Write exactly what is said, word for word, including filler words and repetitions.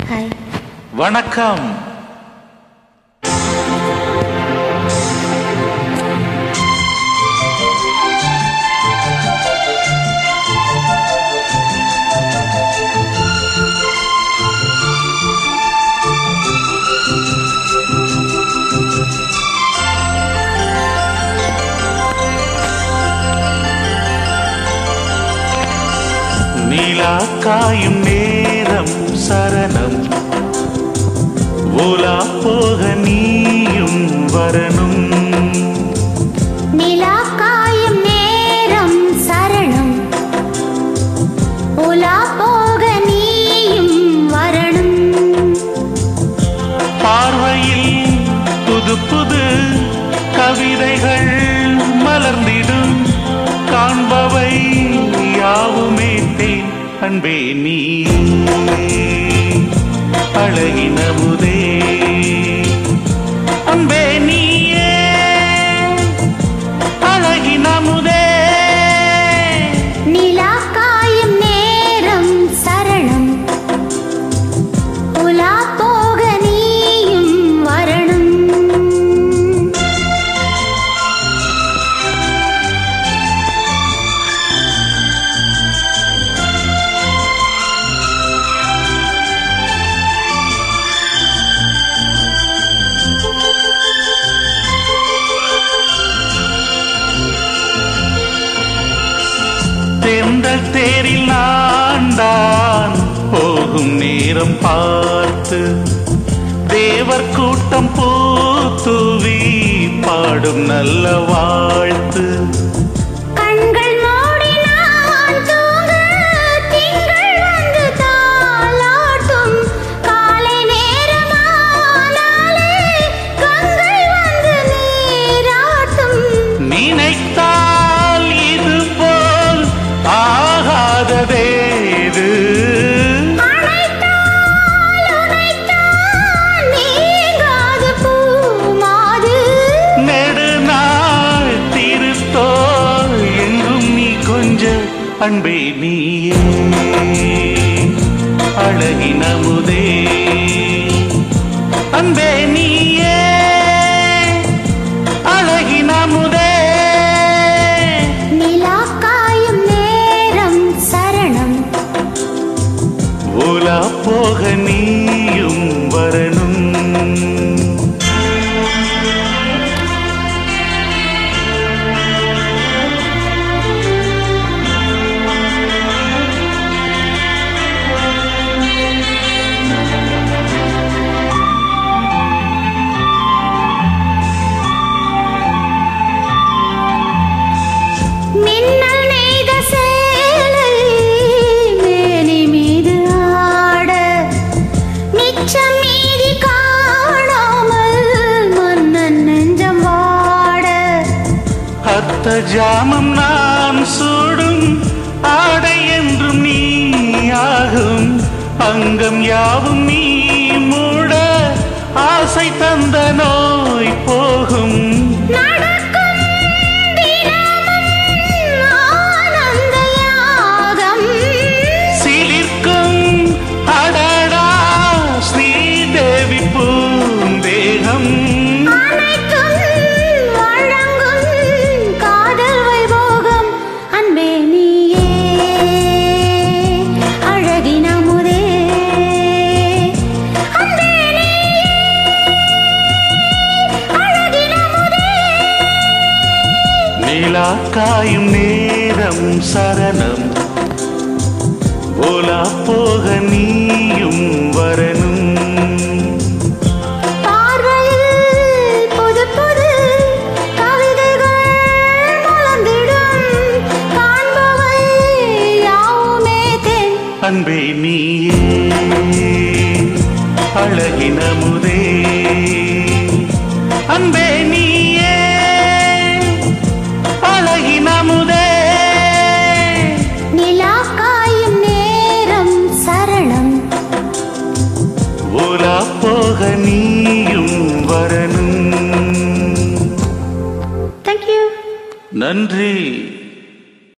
Hi. வணக்கம். நீலா காயும் நேரம் சரணம், ஓலா போக நீயும் வரணும். நிலா காயும் நேரம் சரணம், ஓலா போக நீயும் வரணும். பார்வையில் புது புது கவிதைகள் மலர்ந்திடும், காண்பவை யாவுமே தேன். அன்பே நீ அழகின முதே, அன்பே நீயே அழகின முதே. நிலா காயும் நேரம் சரணம், ஓலா போக நீயும் வரணும். தென்றல் தேரில் நான்தான் போகும் நேரம் பார்த்து, தேவர் கூட்டம் பூத்துவி பாடும் நல்ல வாழ்த்து. கண்கள் மூடி நான் தூங்க, திங்கள் வந்து தாலாட்டும். காலை நேரமானாலே கங்கை வந்து நீராட்டும். நினைத்தால் இது போல் ஆகாததேது, அணைத்தால் உனைத்தான் நீங்காது பூமாது. நெடுநாள் திருத்தோள் எங்கும் நீ கொஞ்ச. அன்பே நீயே அழகின முதே, அன்பே நீயே அழகின முதே. நிலா காயும் நேரம் சரணம், ஓலா போக நீயும் வரணும். மின்னல் நெய்த சேலை மேனி மீது ஆட, மிச்சம் மீதி காணாமல் மன்னன் நெஞ்சம் வாட. அத்த ஜாமம் நான் சூடும் ஆடை என்றும் நீ ஆகும், அங்கம் யாவும் நீ மூட ஆசை தந்த நோய் போகும். நடக்கும் தினமும் ஆனந்த யாகம், சிலிர்க்கும் அடடா ஸ்ரீதேவி பூந்தேகம். அனைத்தும் வழங்கும் காதல் வைபோகம். அன்பே நீயே அழகின முதே, அன்பே நீயே அழகின முதே. நீலா காயும் நேரம் சரணம், ஓலா போக நீயும் வரணும். பார்வையில் புது புது கவிதைகள் மலர்ந்திடும், காண்பவை யாவுமே தேன். அன்பே நீயே அழகின முதே, அன்பே நீ